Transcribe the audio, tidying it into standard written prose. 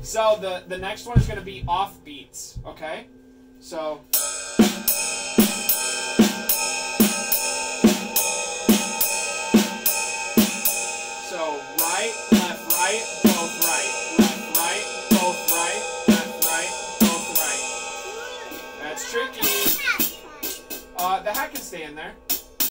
So the next one is going to be off beats, okay? So right, left, right, both right, left, right, both right, left, right, both right. That's tricky. The hat can stay in there.